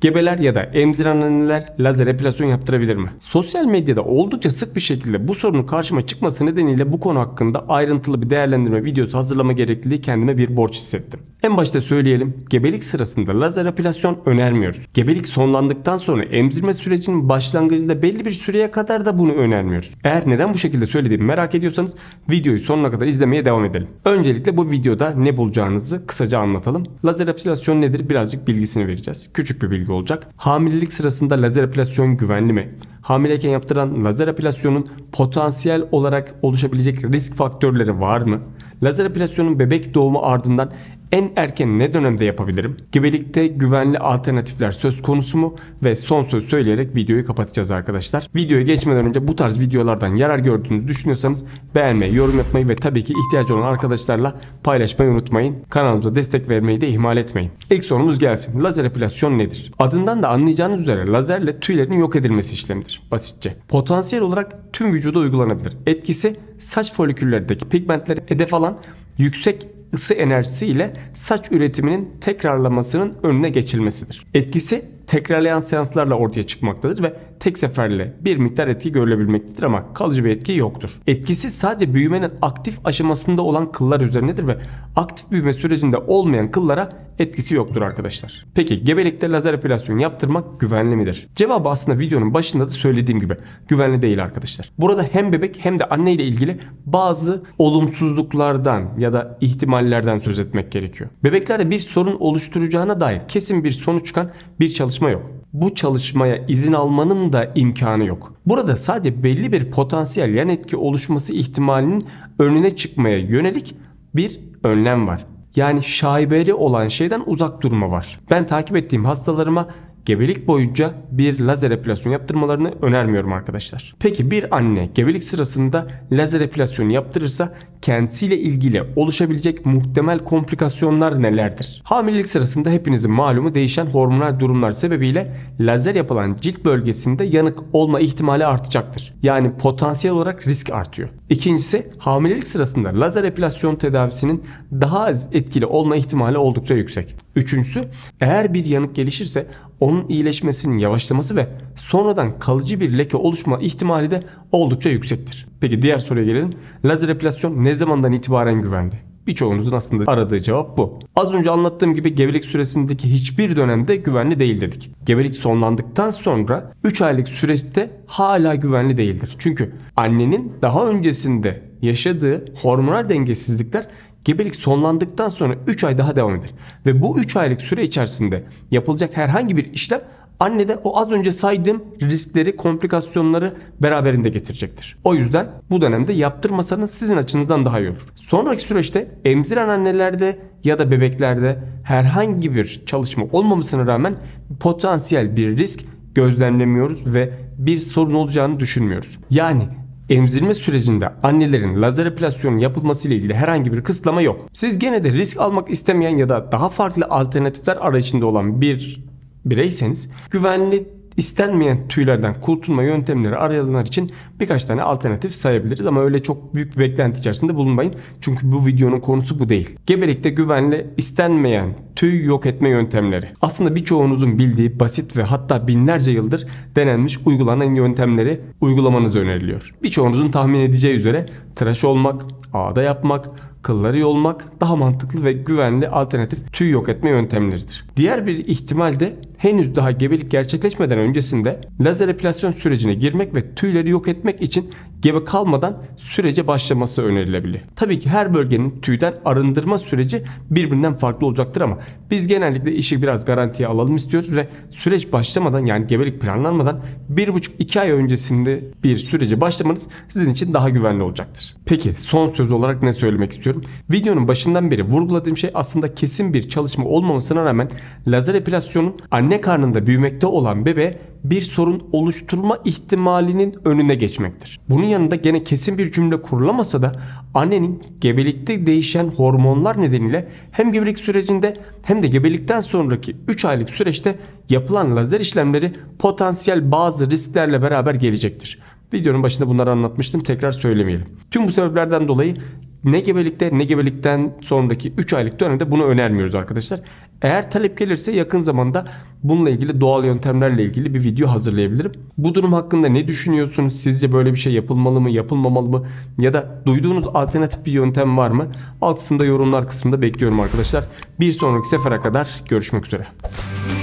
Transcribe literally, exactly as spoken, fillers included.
Gebeler ya da emziren anneler lazer epilasyon yaptırabilir mi? Sosyal medyada oldukça sık bir şekilde bu sorunun karşıma çıkması nedeniyle bu konu hakkında ayrıntılı bir değerlendirme videosu hazırlama gerekliliği kendime bir borç hissettim. En başta söyleyelim, gebelik sırasında lazer epilasyon önermiyoruz. Gebelik sonlandıktan sonra emzirme sürecinin başlangıcında belli bir süreye kadar da bunu önermiyoruz. Eğer neden bu şekilde söylediğimi merak ediyorsanız videoyu sonuna kadar izlemeye devam edelim. Öncelikle bu videoda ne bulacağınızı kısaca anlatalım. Lazer epilasyon nedir? Birazcık bilgisini vereceğiz. Küçük bir bilgi olacak. Hamilelik sırasında lazer epilasyon güvenli mi? Hamileyken yaptıran lazer epilasyonun potansiyel olarak oluşabilecek risk faktörleri var mı? Lazer epilasyonun bebek doğumu ardından en erken ne dönemde yapabilirim? Gebelikte güvenli alternatifler söz konusu mu? Ve son söz söyleyerek videoyu kapatacağız arkadaşlar. Videoya geçmeden önce bu tarz videolardan yarar gördüğünüzü düşünüyorsanız beğenmeyi, yorum yapmayı ve tabii ki ihtiyacı olan arkadaşlarla paylaşmayı unutmayın. Kanalımıza destek vermeyi de ihmal etmeyin. İlk sorumuz gelsin. Lazer epilasyon nedir? Adından da anlayacağınız üzere lazerle tüylerin yok edilmesi işlemidir. Basitçe. Potansiyel olarak tüm vücuda uygulanabilir. Etkisi saç foliküllerindeki pigmentleri hedef alan yüksek ısı enerjisi ile saç üretiminin tekrarlamasının önüne geçilmesidir. Etkisi tekrarlayan seanslarla ortaya çıkmaktadır ve tek seferle bir miktar etki görülebilmektedir ama kalıcı bir etki yoktur. Etkisi sadece büyümenin aktif aşamasında olan kıllar üzerindedir ve aktif büyüme sürecinde olmayan kıllara etkisi yoktur arkadaşlar. Peki gebelikte lazer epilasyon yaptırmak güvenli midir? Cevabı aslında videonun başında da söylediğim gibi güvenli değil arkadaşlar. Burada hem bebek hem de anne ile ilgili bazı olumsuzluklardan ya da ihtimallerden söz etmek gerekiyor. Bebeklerde bir sorun oluşturacağına dair kesin bir sonuç çıkan bir çalışma yok. Bu çalışmaya izin almanın da imkanı yok. Burada sadece belli bir potansiyel yan etki oluşması ihtimalinin önüne çıkmaya yönelik bir önlem var. Yani şaibeli olan şeyden uzak durma var. Ben takip ettiğim hastalarıma gebelik boyunca bir lazer epilasyon yaptırmalarını önermiyorum arkadaşlar. Peki bir anne gebelik sırasında lazer epilasyonu yaptırırsa kendisiyle ilgili oluşabilecek muhtemel komplikasyonlar nelerdir? Hamilelik sırasında hepinizin malumu değişen hormonal durumlar sebebiyle lazer yapılan cilt bölgesinde yanık olma ihtimali artacaktır. Yani potansiyel olarak risk artıyor. İkincisi, hamilelik sırasında lazer epilasyon tedavisinin daha az etkili olma ihtimali oldukça yüksek. Üçüncüsü, eğer bir yanık gelişirse onun iyileşmesinin yavaşlaması ve sonradan kalıcı bir leke oluşma ihtimali de oldukça yüksektir. Peki diğer soruya gelelim. Lazer epilasyon ne zamandan itibaren güvenli? Birçoğunuzun aslında aradığı cevap bu. Az önce anlattığım gibi gebelik süresindeki hiçbir dönemde güvenli değil dedik. Gebelik sonlandıktan sonra üç aylık süreçte hala güvenli değildir. Çünkü annenin daha öncesinde yaşadığı hormonal dengesizlikler gebelik sonlandıktan sonra üç ay daha devam eder. Ve bu üç aylık süre içerisinde yapılacak herhangi bir işlem annede o az önce saydığım riskleri, komplikasyonları beraberinde getirecektir. O yüzden bu dönemde yaptırmasanız sizin açınızdan daha iyi olur. Sonraki süreçte emziren annelerde ya da bebeklerde herhangi bir çalışma olmamasına rağmen potansiyel bir risk gözlemlemiyoruz ve bir sorun olacağını düşünmüyoruz. Yani emzirme sürecinde annelerin lazer epilasyonu yapılması ile ilgili herhangi bir kısıtlama yok. Siz gene de risk almak istemeyen ya da daha farklı alternatifler arayışında olan bir bireyseniz güvenli istenmeyen tüylerden kurtulma yöntemleri arayanlar için birkaç tane alternatif sayabiliriz ama öyle çok büyük bir beklenti içerisinde bulunmayın. Çünkü bu videonun konusu bu değil. Gebelikte güvenli istenmeyen tüy yok etme yöntemleri. Aslında birçoğunuzun bildiği basit ve hatta binlerce yıldır denenmiş uygulanan yöntemleri uygulamanız öneriliyor. Birçoğunuzun tahmin edeceği üzere tıraş olmak, ağda yapmak, kılları yolmak daha mantıklı ve güvenli alternatif tüy yok etme yöntemleridir. Diğer bir ihtimal de henüz daha gebelik gerçekleşmeden öncesinde lazer epilasyon sürecine girmek ve tüyleri yok etmek için gebe kalmadan sürece başlaması önerilebilir. Tabii ki her bölgenin tüyden arındırma süreci birbirinden farklı olacaktır ama biz genellikle işi biraz garantiye alalım istiyoruz ve süreç başlamadan, yani gebelik planlanmadan bir buçuk iki ay öncesinde bir sürece başlamanız sizin için daha güvenli olacaktır. Peki son söz olarak ne söylemek istiyorum? Videonun başından beri vurguladığım şey aslında kesin bir çalışma olmamasına rağmen lazer epilasyonun anne karnında büyümekte olan bebeğe bir sorun oluşturma ihtimalinin önüne geçmektir. Bunun yanında gene kesin bir cümle kurulamasa da annenin gebelikte değişen hormonlar nedeniyle hem gebelik sürecinde hem de gebelikten sonraki üç aylık süreçte yapılan lazer işlemleri potansiyel bazı risklerle beraber gelecektir. Videonun başında bunları anlatmıştım, tekrar söylemeyelim. Tüm bu sebeplerden dolayı Ne gebelikte ne gebelikten sonraki üç aylık dönemde bunu önermiyoruz arkadaşlar. Eğer talep gelirse yakın zamanda bununla ilgili doğal yöntemlerle ilgili bir video hazırlayabilirim. Bu durum hakkında ne düşünüyorsunuz? Sizce böyle bir şey yapılmalı mı, yapılmamalı mı? Ya da duyduğunuz alternatif bir yöntem var mı? Alt kısımda yorumlar kısmında bekliyorum arkadaşlar. Bir sonraki sefere kadar görüşmek üzere.